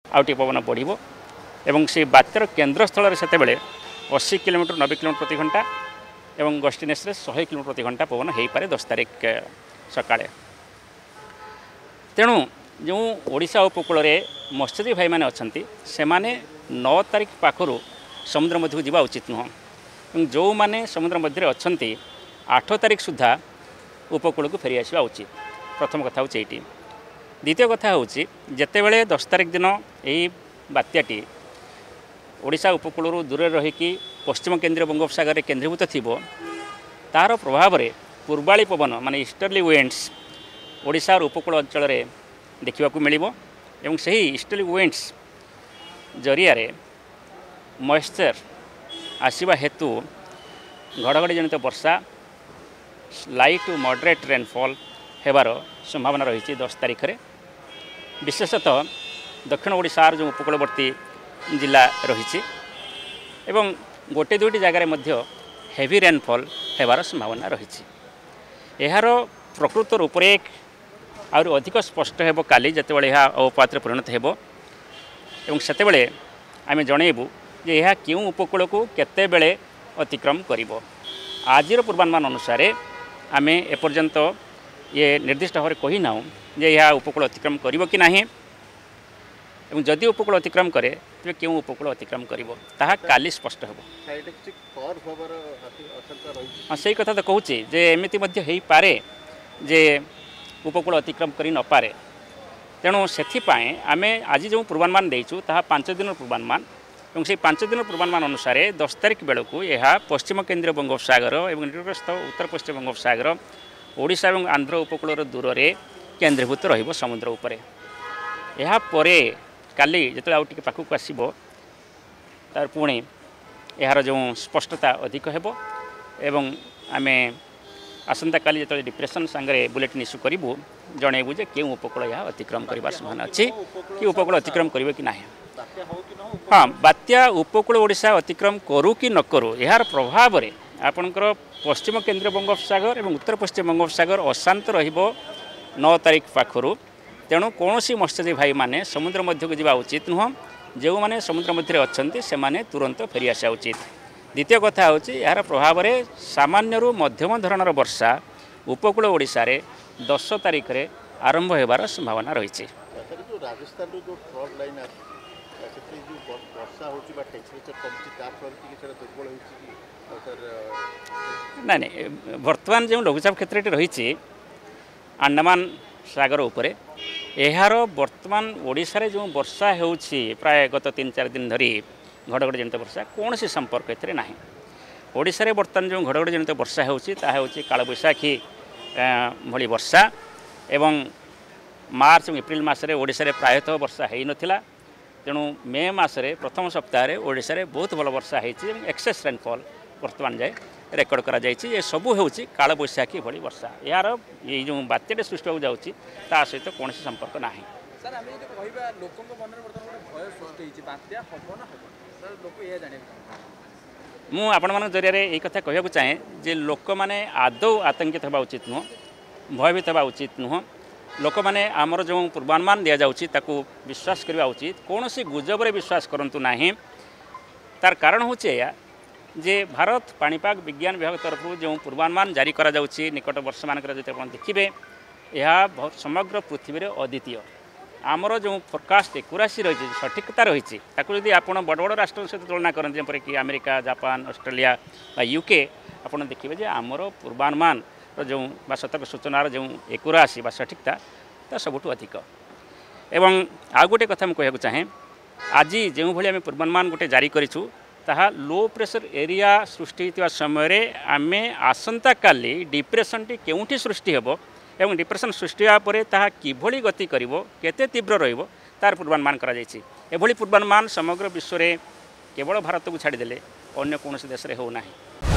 Outie पवन बढ़िबो एवं से बात्यार केन्द्रस्थल से 80 किलोमीटर 90 किलोमीटर प्रति घंटा एवं गस्टिनेस 100 किलोमीटर प्रति घंटा पवन हो पारे 10 तारिख सकाळे। तेणु जो ओडिशा उपकूल में मत्स्यजीवी भाई मैंने अच्छा से 9 तारिख पाखु समुद्र मध्य जावा उचित नुह। जो मैंने समुद्र मध्य अच्छा 8 तारिख सुधा उपकूल को फेरी आसवा उचित। प्रथम कथा हूँ ये। द्वितीय कथा हूँ जितेबले 10 तारिख दिन यही बात्याटी ओडिशा उपकूल दूर रहीकि पश्चिम केंद्रीय बंगोपसागर में केन्द्रीभूत थी तार प्रभाव में पूर्वाली पवन माने ईस्टर्ली विंड्स ओडिशा उपकूल अंचल देखा मिल से ही ईस्टर्ली विंड्स जरिया मॉइस्चर आसवा हेतु घड़घड़ी जनित वर्षा लाइट टू मॉडरेट रेनफॉल हेबार संभावना रही 10 तारिख में। विशेषतः दक्षिण ओडिशार जो उपकूलवर्ती जिला रही एवं गोटे दुईटी जगार मध्य हेवी रेनफॉल हेबार संभावना रही। यार प्रकृत रूपरेख आउर अधिक स्पष्ट हेबो काली जतेबेले यह अवपात परिणत हेबो एवं सेतेबेले आमे जणैबु जे यह क्यों उपकूल को केते बेले अतिक्रम करिवो। आजिर पूर्वानुमान अनुसार आमे एपर्यंत ये निर्दिष्ट भाव में कही ना जे यह उपकूल अतिक्रम करिवो कि नाही एवं जदि उपकूल अतिक्रम करे तो क्यों उपकूल अतिक्रम करिवो ताहा काली स्पष्ट हेबो। हाँ सही कथा तो कहूँ जे एमती मध्य हेई पारे जे उपकूल अतिक्रम करि न पारे। तेणु से आम आज जो पूर्वानुमान देचु ताहा 5 दिन पूर्वानुमान और से 5 दिन पूर्वानुमान अनुसार 10 तारिख बेलू यह पश्चिम केंद्रीय बंगोपसागर और निकटस्थ उत्तर पश्चिम बंगोपसागर ओडिशा और आंध्र उपकूल दूर में केन्द्रीभूत रहिबो समुद्र उपरे। यह परे काली जिते आउ टिके पाखक आसीबो तार पुणी यार जो स्पष्टता अधिक हेबो एवं आमे आसंता काली जो डिप्रेशन सांगे बुलेटिन इश्यू करूँ जनइबू जे क्यों उपकूल यह अतिक्रम करने संभावना अच्छी कि उपकूल अतिक्रम करेंगे कि ना। हाँ बात्या उपकूल ओडिशा अतिक्रम करू कि न करू यार प्रभाव में आपणकर पश्चिम केंद्रीय बंगोपसागर और उत्तर पश्चिम बंगोपसागर अशांत रहिबो 9 तारिख पाखु। तेणु कौन सी मत्स्यजीवी भाई माने समुद्र मध्य को जावा उचित नुह। जो मैंने समुद्र मध्य अच्छा से माने तुरंत फेरी आसा उचित। द्वितीय कथा हूँ यार प्रभाव में सामान्य मध्यम धरणर वर्षा उपकूल ओडिशा रे 10 तारिख में आरंभ होबार संभावना रही। ना बर्तमान जो लघुचाप क्षेत्र रही अंडमान सागर उपरे यार बर्तमान ओडिशा रे जो वर्षा होउछि प्राय गत 3-4 दिन धरी घड़घड़ी जनित वर्षा कौन सी संपर्क एथिरे नाही। ओडिशा रे बर्तमान जो घड़घड़ी जनित वर्षा होउछि ताहा होउछि कालबैशाखी भली वर्षा एवं मार्च और एप्रिल मासरे ओडिशा रे प्रायतः वर्षा हेई नथिला। तेणु मे मासरे प्रथम सप्ताह ओडिशा रे बहुत भल वर्षा होइछि एवं एक्सेस रेनफॉल वर्तमान जाए रेकर्ड करा जाइछि। ये सबू होउछि कालबैशाखी भली वर्षा यार ये जो बात्याटे सृष्टि हो जाउछि ता सहित कौन सी संपर्क नाही। सर आमे जो कहबा लोकन मन रे वर्तमान भय सृष्टि होइछि बात्या हबो ना हबो सर लोक ये जाने मु आपण मन जरिया ये कथा कहबा चाहे जे लोक माने आदौ आतंकित होबा उचित नुह भयभीत होबा उचित नुह। लोक माने आमर जो पूर्वानुमान दिया जाउछि ताकू विश्वास करबा उचित कौन सी गुजब रे विश्वास करंतु नाही। तार कारण होचे या जे भारत पाणीपाग विज्ञान विभाग तरफ जो पूर्वानुमान जारी करा जाउछि निकट वर्ष मानकर जते आपण देखिबे यह समग्र पृथ्वी रे अद्वितीय आमर जो फोरकास्ट एक्यूरेसी रही सठिकता रही जदि आप बड़ बड़ राष्ट्र सहित तुलना करते जपरिक अमेरिका जापान ऑस्ट्रेलिया यूके आपड़ देखिए आमर पूर्वानुमान जो सतर्क सूचनार जो एक्यूरेसी सठिकता ता सबुठ अधिक। एवं आ गोटे कथा मुझे चाहे आज जो भाई आम पूर्वानुमान गोटे जारी करूँ ताहा लो प्रेशर एरिया सृष्टि होता समय आम आसंता काली डिप्रेशन टी केउठी सृष्टि हेबो एवं डिप्रेशन सृष्टि होगा ताहा किभली गति करिवो केते तीव्र रहिबो तार पूर्वानुमान करा जायछि। एभली पूर्वानुमान समग्र विश्व में केवल भारत को छाड़देले अन्य कौन देश में हो नाही।